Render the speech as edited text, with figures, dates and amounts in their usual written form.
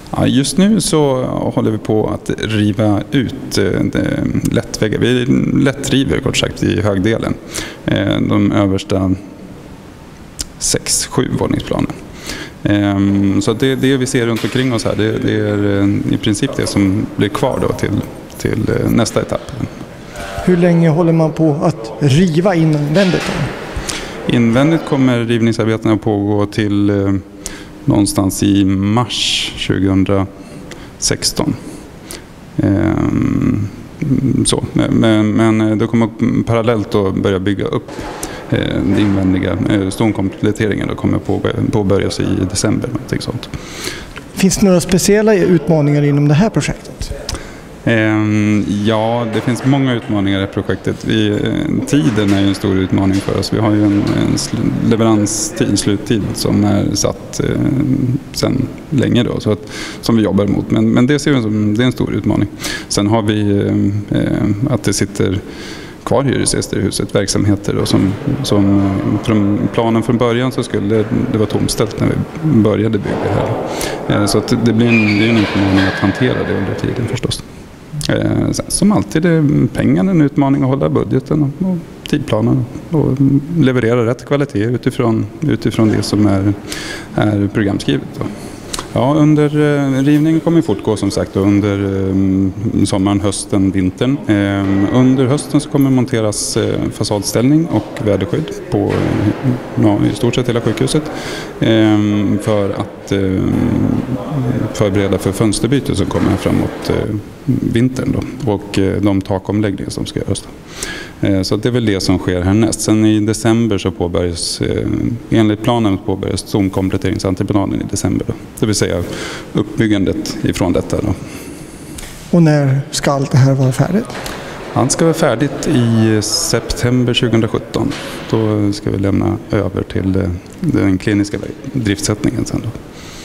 Ja, just nu så håller vi på att riva ut lättväggar. Vi lättriver kort sagt i högdelen. De översta 6-7 våningsplanen. Så det vi ser runt omkring oss här, det är i princip det som blir kvar då till nästa etapp. Hur länge håller man på att riva invändigt då? Invändigt kommer rivningsarbetena att pågå till någonstans i mars 2016. Men det kommer parallellt att börja bygga upp den invändiga stonkompletteringen. Det kommer påbörjas i december. Någonting sånt. Finns det några speciella utmaningar inom det här projektet? Ja, det finns många utmaningar i projektet. Tiden är ju en stor utmaning för oss. Vi har ju en leveranstid, sluttid som är satt sedan länge då, så som vi jobbar emot. Men det ser vi som det är en stor utmaning. Sen har vi att det sitter kvar hyresgäster i huset, verksamheter då, som från planen från början så skulle det vara tomställt när vi började bygga här. Så att det är en utmaning att hantera det under tiden förstås. Sen, som alltid är pengarna en utmaning att hålla budgeten och tidplanen och leverera rätt kvalitet utifrån det som är programskrivet då. Ja, rivningen kommer fortgå som sagt under sommaren, hösten, vintern. Under hösten så kommer monteras fasadställning och väderskydd på i stort sett hela sjukhuset för att förbereda för fönsterbyte som kommer framåt vintern då, och de takomläggningar som ska göras. Så det är väl det som sker härnäst. Sen i december så påbörjas, enligt planen påbörjas zonkompletteringsentreprenaden i december då. Det vill säga uppbyggandet ifrån detta då. Och när ska allt det här vara färdigt? Allt ska vara färdigt i september 2017. Då ska vi lämna över till den kliniska driftsättningen sen då.